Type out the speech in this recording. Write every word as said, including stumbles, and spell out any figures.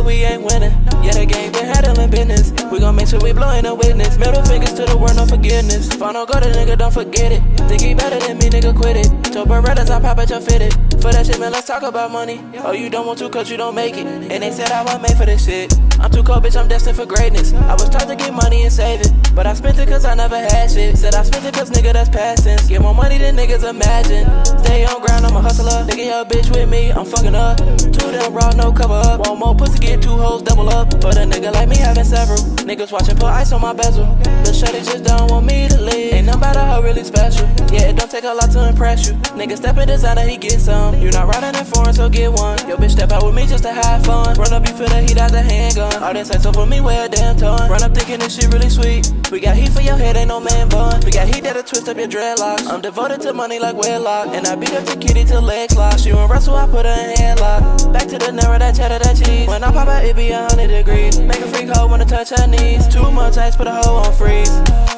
we ain't winning. Yeah, the game been handling business. We gon' make sure we blowin' a witness. Middle fingers to the world, no forgiveness. If I don't go to nigga, don't forget it. Think he better than me, nigga, quit it. Told Berettas I pop at your fitted. For that shit, man, let's talk about money. Oh, you don't want to cause you don't make it. And they said I wasn't made for this shit. I'm too cold, bitch, I'm destined for greatness. I was taught to get money and save it, but I spent it cause I never had shit. Said I spent it cause nigga, that's past tense. Get more money than niggas imagine. Stay on ground, I'm a hustler. Nigga, your bitch with me, I'm fucking up. Two them raw, no cover up. One more pussy, get two hoes, double up. But a nigga like me having several. Niggas watching, put ice on my bezel. The shorty just don't want me to leave. Ain't nothing about her really special. Yeah, it don't take a lot to impress you. Nigga step in designer, he get some. You not riding in foreign, so get one. Yo bitch step out with me just to have fun. Run up, you feel the heat out the handgun. All this ice over me, wear a damn ton. Run up thinking this shit really sweet. We got heat for your head, ain't no man bun. We got heat that'll twist up your dreadlocks. I'm devoted to money like wedlock. And I beat up the kitty till legs lock. She won't wrestle, I put her in headlock. Back to the narrow, that cheddar, that cheese. When I pop out, it be a hundred degrees. Make a freak hoe wanna touch her knees. Too much ice, put a hoe on freeze.